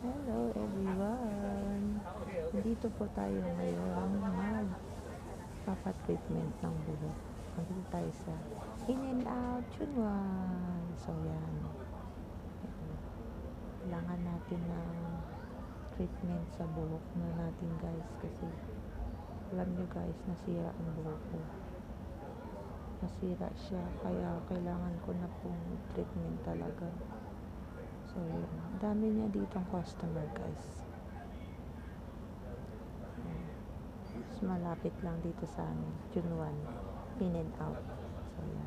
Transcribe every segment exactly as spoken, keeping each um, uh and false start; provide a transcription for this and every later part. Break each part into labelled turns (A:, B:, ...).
A: Hello everyone! Dito po tayo ngayon magpapa-treatment ng buhok. Nandito tayo sa In and Out Chunwan. So yan. Kailangan natin ng treatment sa buhok na natin guys. Kasi alam nyo guys, nasira ang buhok ko. Nasira siya. Kaya kailangan ko na pong treatment talaga. So yun. Dami niya ditong customer guys. Mas malapit lang dito sa amin, Chunwan, In and Out. So yan.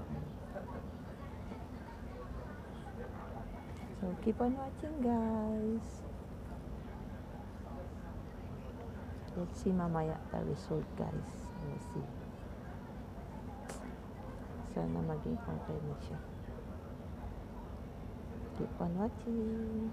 A: So keep on watching guys. Let's see mamaya the result guys. We'll see. Sana maging okay na siya. Keep on watching.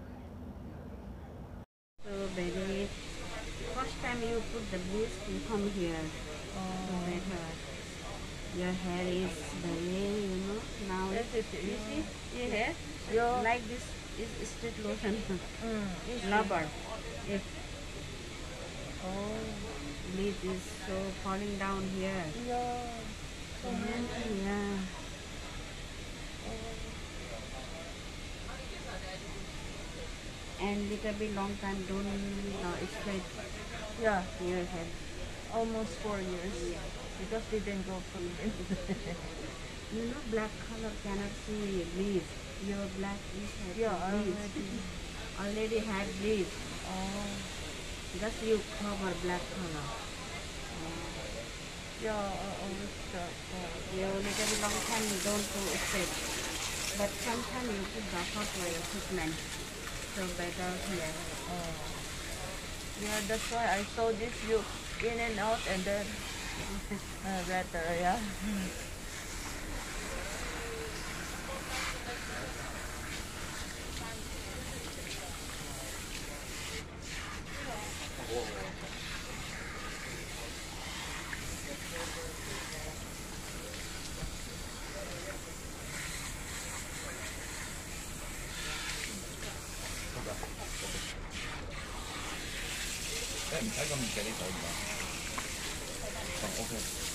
B: So very first time you put the bleach, you come here.
A: Oh,
B: So better. Your hair is very, you know, now
A: Yes, yes, yes.
B: you see your hair
A: Yeah.
B: like this is straight lotion.
A: Mm, easy.
B: Rubber. If
A: Oh,
B: bleach is so falling down here.
A: yeah. So many.
B: Yeah. And little bit long time don't uh, straight
A: Yeah,
B: your hair.
A: almost four years. Because didn't go clean.
B: You know, black color cannot see bleach. Your black is had
A: Yeah,
B: bleach.
A: already.
B: Already had bleach.
A: Oh,
B: Just you cover black color.
A: yeah, I always start. Oh,
B: You little bit long time you don't go straight. But sometimes you put the hot oil treatment. So better here.
A: oh. Yeah, that's why I saw this you In and Out and then uh, better, yeah.
C: Em唔使咁熱嘅呢度唔得。哦，OK。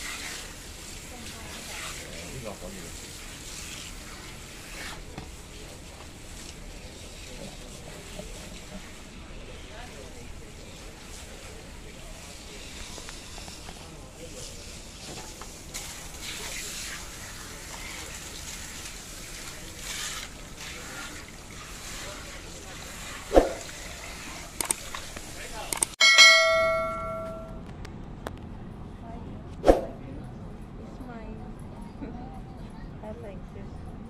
C: 誒呢個可以。
A: It's mine. I think this.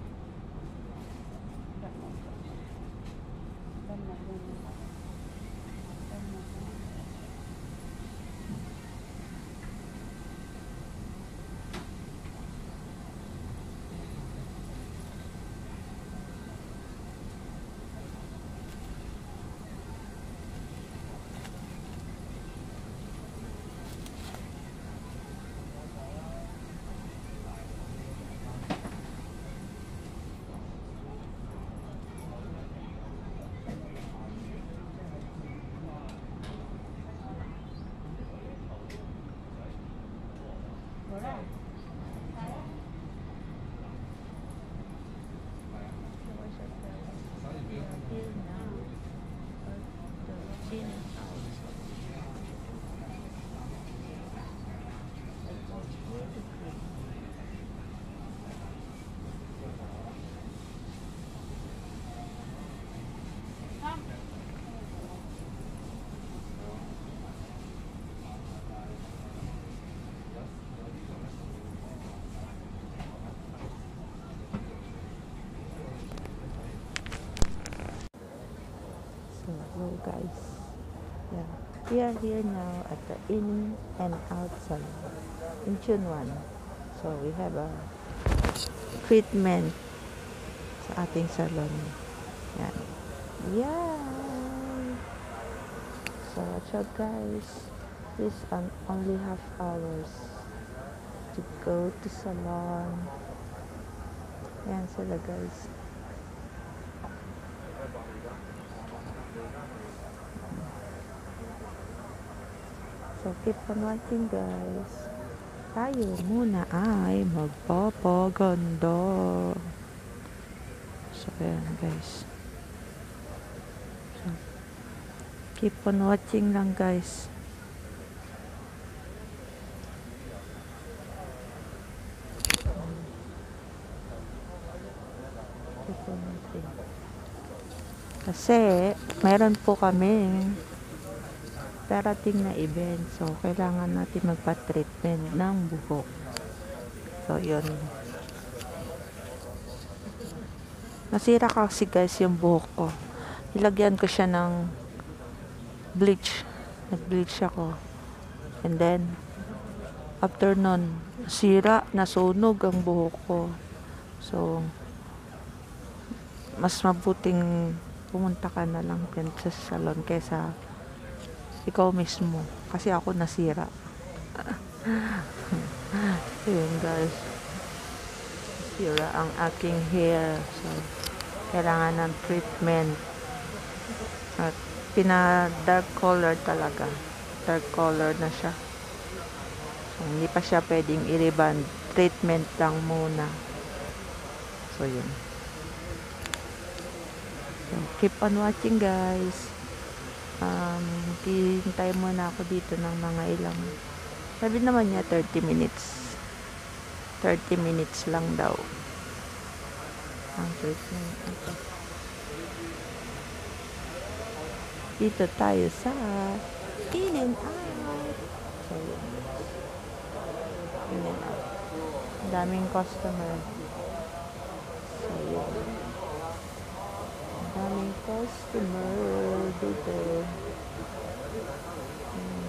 A: So, hello guys. Yeah, we are here now at the In and Out Salon in Chunwan. So, we have a treatment sa ating salon. Yan. Yeah. So, watch out guys. This um, only half hours to go to salon. Yan sila guys. So, keep on watching, guys. Tayo muna ay magpapaganda. So, ayan, guys. So, keep on watching lang, guys. Keep on watching. Kasi, meron po kaming darating na event. So, kailangan natin magpa-treatment ng buhok. So, yun. Nasira kasi guys yung buhok ko. Ilagyan ko siya ng bleach. Nag-bleach ako. And then, after nun, sira, nasunog ang buhok ko. So, mas mabuting pumunta ka na lang sa salon kaysa ikaw mismo. Kasi ako nasira. Yun guys. Sira ang aking hair. So, kailangan ng treatment. At pina-dark color talaga. Dark color na siya. So, hindi pa siya pwedeng i-reband. Treatment lang muna. So, yun. So, keep on watching guys. Um, hintay muna ako dito ng mga ilang. Sabi naman niya thirty minutes. thirty minutes lang daw. Ang treatment. Okay. Dito tayo sa in and out. So, yun. In and out. Daming customer. So, yun. Daming customer dito. Hmm.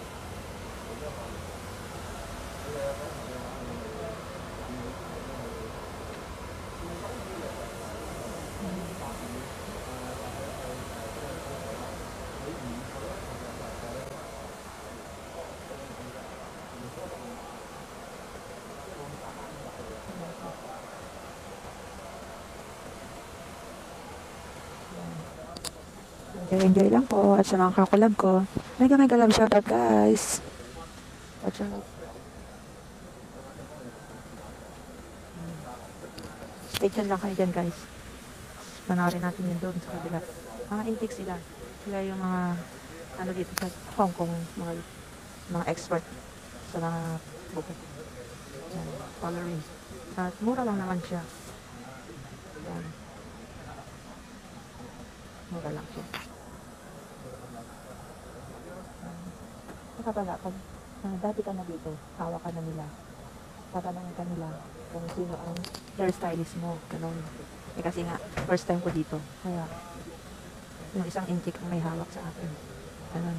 A: Enjoy lang po at sa mga kakulab ko. Mega mega love shoutout guys. Watch out. Stay tuned lang kayo dyan guys. Panoorin natin yun doon sa kabila. Mga intik sila. Sila yung mga ano dito sa Hong Kong. Mga, mga expert sa mga buko. Yan. Coloring. At mura lang naman siya. Yan. Mura lang siya. Saka pala, pag uh, dati ka na dito, hawak ka na nila. Tatanungin ka nila kung sino ang hairstylist mo. Ganun. Eh kasi nga, first time ko dito. Kaya, yung isang intik ang may hawak sa akin. Ganun.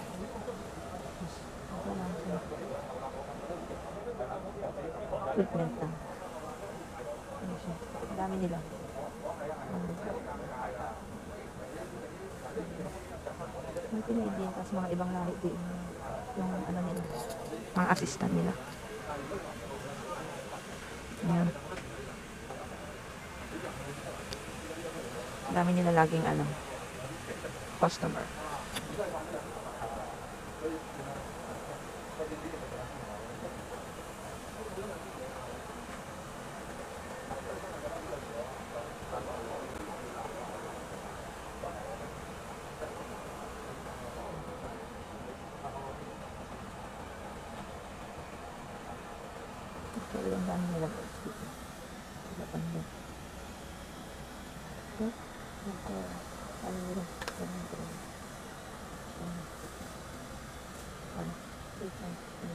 A: Ako lang siya. Treatment lang. Ano siya? Ang dami nila. Um, may Pinoy din, tapos mga ibang lahi din. Yung ano nila, mga assistant nila. Ayan. Dami nila laging ano, customer. Pero yung dami nila dito. Lapan din. Ito. Ito. Ano nila? Ganun ko. Ano? Ito.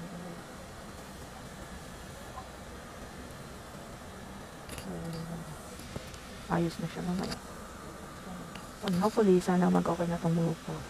A: Ayos na siya naman. And hopefully, sana mag-okay na itong buhok ko.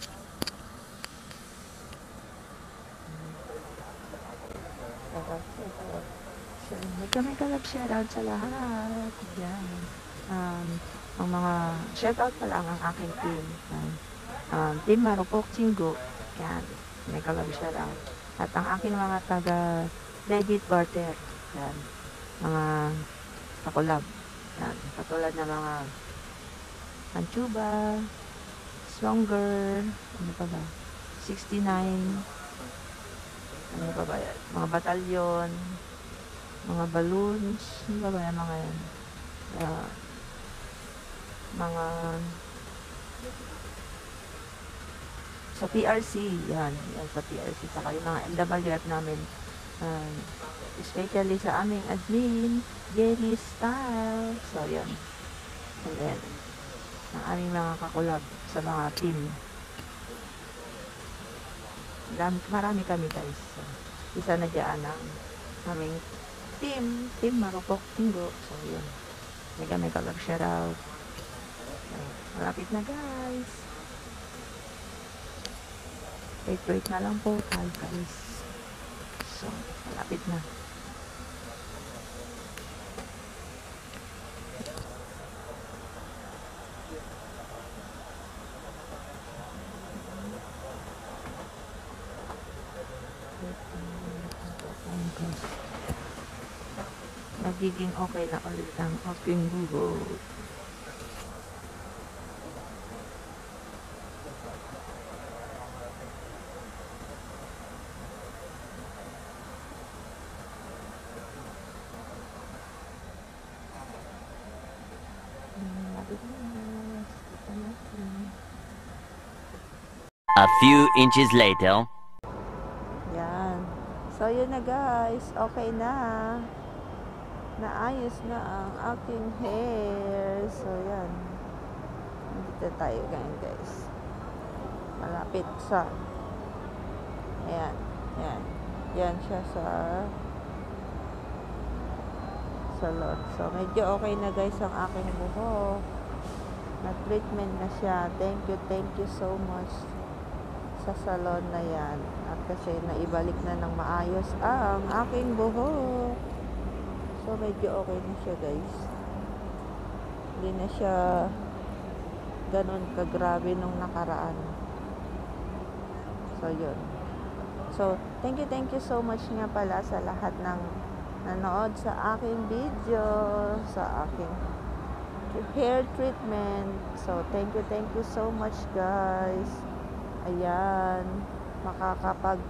A: Mega mega love shoutout sa lahat. Yan. Um, ang mga shoutout pa lang ang aking team. Um, um, team Marupok Chingo. Yan. Mega love shoutout. At ang aking mga taga Legit Barter. Yan. Mga kakulab. Yan. Katulad ng mga Anchuba, Stronger, ano pa ba? sixty-nine, Ano pa ba yan? Mga batalyon, mga balloons, ano pa ba yan mga yan? Uh, mga sa P R C, yan, yan sa P R C, saka yung mga M W F namin, um, especially sa aming admin, Jenny Style, so yan, and then, ang aming mga kakulab sa mga team, marami, marami kami guys, so, isa na dyan ang aming team, team Marupok Tinggo, so yun, mega mega love shout out, so, malapit na guys. Wait, wait na lang po tayo guys. So, malapit na. Magiging okay na ulit ang aking Google.
D: A few inches later.
A: Yan. So, yun na guys. Okay na. Naayos na ang aking hair. So, yan. Dito tayo ngayon guys. Malapit sa ayan. Yan. Yan siya sa salon. So, medyo okay na guys ang aking buhok. Na-treatment na siya. Thank you, thank you so much sa salon na yan. At kasi naibalik na ng maayos ang aking buhok. So, medyo okay na siya guys. Hindi na siya ganun kagrabe nung nakaraan. So, yun. So, thank you, thank you so much nga pala sa lahat ng nanood sa aking video, sa aking hair treatment. So, thank you, thank you so much guys. Ayan, makakapag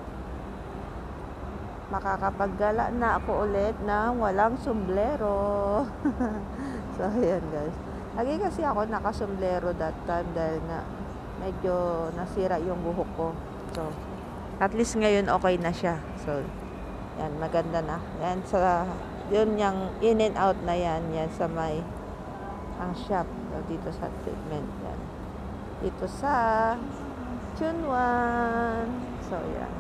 A: makakapaggala na ako ulit ng walang sombrero. So, ayan guys. Lagi kasi ako nakasombrero that time dahil nga medyo nasira yung buhok ko. So, at least ngayon okay na siya. So, yan, maganda na. Yan sa, yun yung in and out na yan. Yan sa may, ang shop. So, dito sa treatment. Yan. Dito sa Chunwan. So, yan.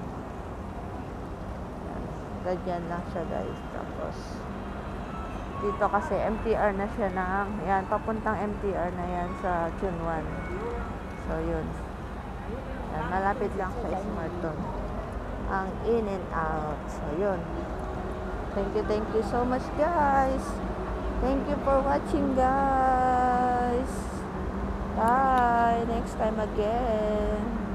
A: Yan. Ganyan lang siya guys. Tapos, dito kasi M T R na siya ng, yan, papuntang M T R na yan sa Chunwan. So, yun. Yan, malapit lang sa Smarton. Ang in and out. So, yun. Thank you, thank you so much, guys. Thank you for watching, guys. Bye. Next time again.